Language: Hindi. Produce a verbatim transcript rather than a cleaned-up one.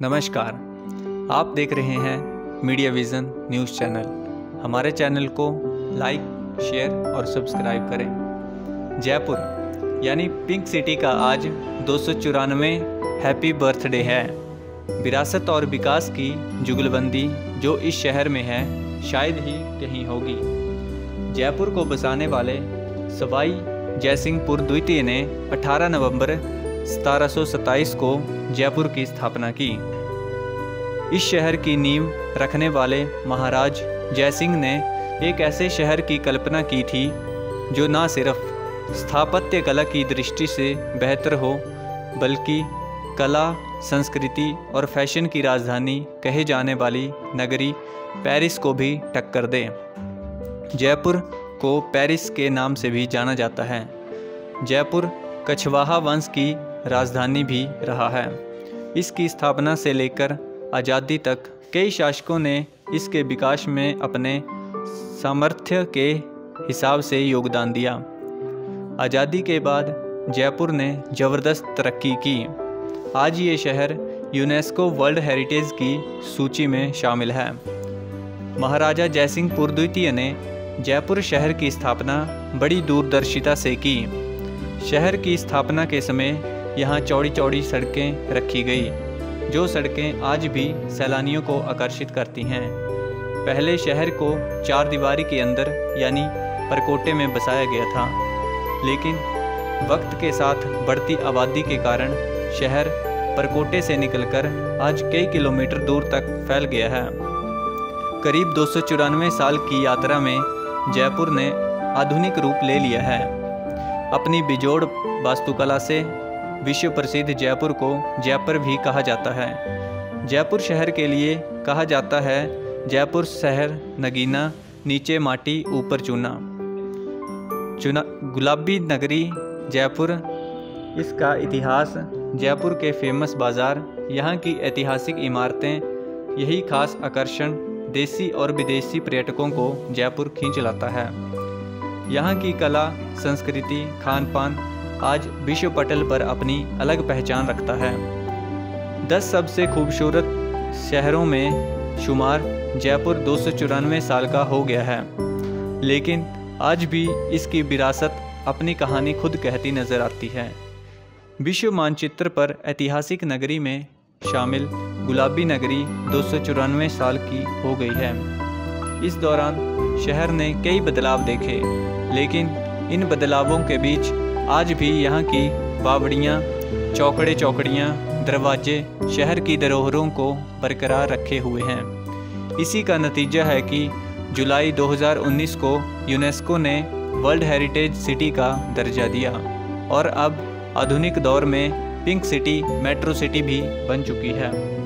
नमस्कार, आप देख रहे हैं मीडिया विज़न न्यूज़ चैनल। हमारे चैनल को लाइक, शेयर और सब्सक्राइब करें। जयपुर यानी पिंक सिटी का आज दो सौ चौरानवे हैप्पी बर्थडे है। विरासत और विकास की जुगलबंदी जो इस शहर में है शायद ही कहीं होगी। जयपुर को बसाने वाले सवाई जयसिंहपुर द्वितीय ने अठारह नवंबर सतारह सौ सत्ताईस को जयपुर की स्थापना की। इस शहर की नींव रखने वाले महाराज जयसिंह ने एक ऐसे शहर की कल्पना की थी जो न सिर्फ स्थापत्य कला की दृष्टि से बेहतर हो बल्कि कला, संस्कृति और फैशन की राजधानी कहे जाने वाली नगरी पेरिस को भी टक्कर दे। जयपुर को पेरिस के नाम से भी जाना जाता है। जयपुर कछवाहा वंश की राजधानी भी रहा है। इसकी स्थापना से लेकर आज़ादी तक कई शासकों ने इसके विकास में अपने सामर्थ्य के हिसाब से योगदान दिया। आज़ादी के बाद जयपुर ने ज़बरदस्त तरक्की की। आज ये शहर यूनेस्को वर्ल्ड हेरिटेज की सूची में शामिल है। महाराजा जयसिंहपुर द्वितीय ने जयपुर शहर की स्थापना बड़ी दूरदर्शिता से की। शहर की स्थापना के समय यहाँ चौड़ी चौड़ी सड़कें रखी गई, जो सड़कें आज भी सैलानियों को आकर्षित करती हैं। पहले शहर को चार दीवारी के अंदर यानी परकोटे में बसाया गया था, लेकिन वक्त के साथ बढ़ती आबादी के कारण शहर परकोटे से निकलकर आज कई किलोमीटर दूर तक फैल गया है। करीब दो सौ चौरानवे साल की यात्रा में जयपुर ने आधुनिक रूप ले लिया है। अपनी बेजोड़ वास्तुकला से विश्व प्रसिद्ध जयपुर को जयपुर भी कहा जाता है। जयपुर शहर के लिए कहा जाता है जयपुर शहर नगीना, नीचे माटी ऊपर चूना। चुना गुलाबी नगरी जयपुर। इसका इतिहास, जयपुर के फेमस बाज़ार, यहाँ की ऐतिहासिक इमारतें, यही खास आकर्षण देसी और विदेशी पर्यटकों को जयपुर खींच लाता है। यहाँ की कला, संस्कृति, खान पान आज विश्व पटल पर अपनी अलग पहचान रखता है। दस सबसे खूबसूरत शहरों में शुमार जयपुर दो सौ चौरानवे साल का हो गया है, लेकिन आज भी इसकी विरासत अपनी कहानी खुद कहती नज़र आती है। विश्व मानचित्र पर ऐतिहासिक नगरी में शामिल गुलाबी नगरी दो सौ चौरानवे साल की हो गई है। इस दौरान शहर ने कई बदलाव देखे, लेकिन इन बदलावों के बीच आज भी यहाँ की बावड़ियाँ, चौकड़े चौकड़ियाँ, दरवाजे शहर की धरोहरों को बरकरार रखे हुए हैं। इसी का नतीजा है कि जुलाई दो हज़ार उन्नीस को यूनेस्को ने वर्ल्ड हेरिटेज सिटी का दर्जा दिया और अब आधुनिक दौर में पिंक सिटी मेट्रो सिटी भी बन चुकी है।